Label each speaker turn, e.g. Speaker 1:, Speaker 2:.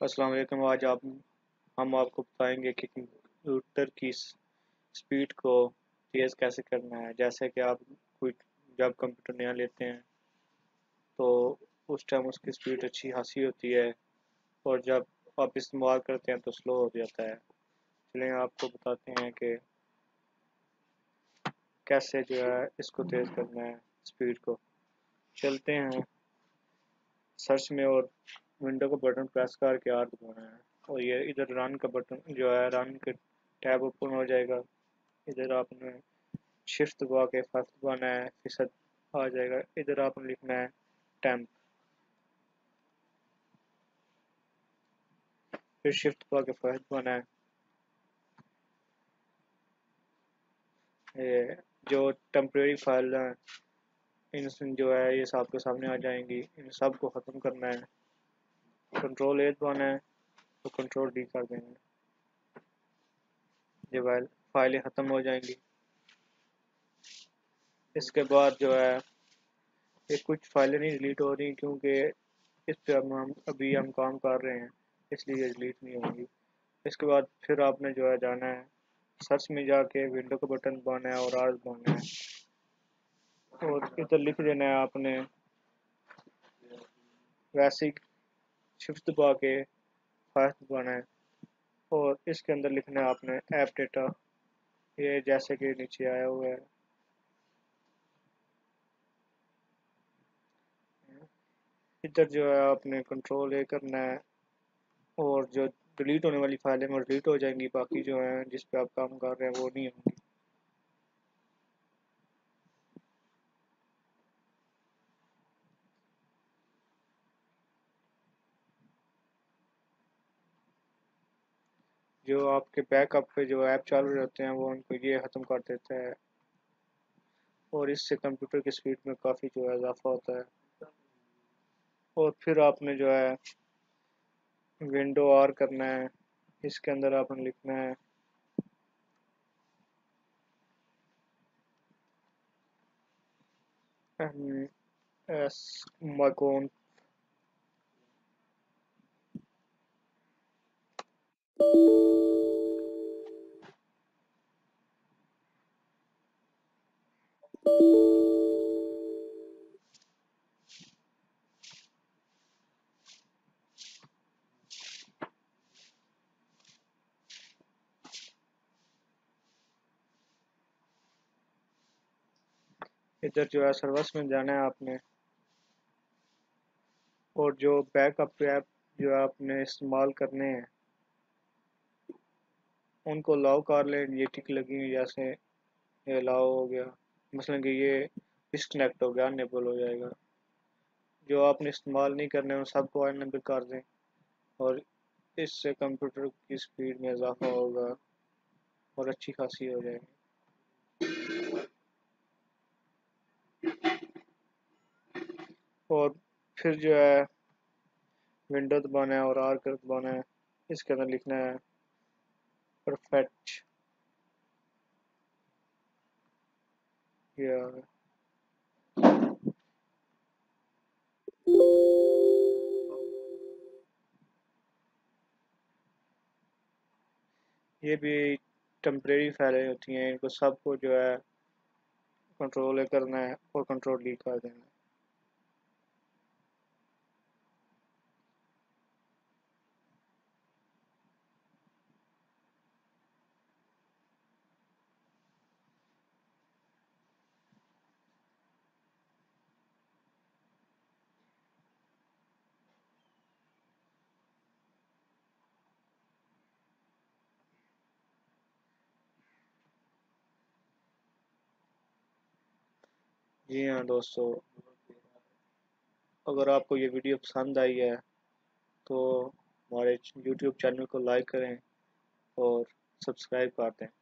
Speaker 1: अस्सलाम वालेकुम। आज हम आपको बताएंगे कि कंप्यूटर की स्पीड को तेज़ कैसे करना है। जैसे कि आप कोई जब कंप्यूटर नया लेते हैं तो उस टाइम उसकी स्पीड अच्छी खासी होती है और जब आप इस्तेमाल करते हैं तो स्लो हो जाता है। चलिए आपको बताते हैं कि कैसे जो है इसको तेज़ करना है स्पीड को। चलते हैं सर्च में और विंडो को बटन प्रेस करके आर दबाना है और ये इधर रन का बटन जो है रन के टैब ओपन हो जाएगा। इधर आपने शिफ्ट दबा के फर्स्ट दबाना है, फीसद आ जाएगा। इधर आपने लिखना है टेम्प, फिर शिफ्ट दबा के फर्स्ट दबाना है। ये जो टेम्परेरी फाइल हैं इन जो है ये आपके सामने आ जाएंगी। इन सब को ख़त्म करना है, कंट्रोल ए दबाना है तो कंट्रोल डी कर देंगे। ये फाइलें ख़त्म हो जाएंगी। इसके बाद जो है ये कुछ फाइलें नहीं डिलीट हो रही क्योंकि इस पे हम अभी हम काम कर रहे हैं, इसलिए ये डिलीट नहीं होंगी। इसके बाद फिर आपने जो है जाना है सर्च में जाके विंडो का बटन दबाना है और आर दबाना है और इधर लिख देना है आपने वैसे ही शिफ्ट दबा के फास्ट दबाना है और इसके अंदर लिखना है आपने ऐप डेटा। ये जैसे कि नीचे आया हुआ है। इधर जो है आपने कंट्रोल ए करना है और जो डिलीट होने वाली फाइलें वो डिलीट हो जाएंगी, बाकी जो है जिस पे आप काम कर रहे हैं वो नहीं होंगी। जो आपके बैकअप पे जो ऐप चालू रहते हैं वो उनको ये ख़त्म कर देता है और इससे कंप्यूटर की स्पीड में काफ़ी जो है इजाफा होता है। और फिर आपने जो है विंडो आर करना है। इसके अंदर आपने लिखना है एस माइकोन। इधर जो है सर्विस में जाना है आपने और जो बैकअप ऐप जो आपने इस्तेमाल करने हैं उनको अलाउ कर लें। ये टिक लगी हुई जैसे ये अलाउ हो गया, मसलन कि ये डिस्कनेक्ट हो गया, अनेबल हो जाएगा। जो आपने इस्तेमाल नहीं करने उन सबको अनेबल कर दें और इससे कंप्यूटर की स्पीड में इजाफा होगा और अच्छी खासी हो जाएगी। और फिर जो है विंडो दबाना है और आर कर दबाना है। इसके अंदर लिखना है परफेक्ट। ये भी टेम्परेरी फाइलें होती हैं, इनको सबको जो है कंट्रोल करना है और कंट्रोल डी कर देना है। जी हाँ दोस्तों, अगर आपको ये वीडियो पसंद आई है तो हमारे यूट्यूब चैनल को लाइक करें और सब्सक्राइब कर दें।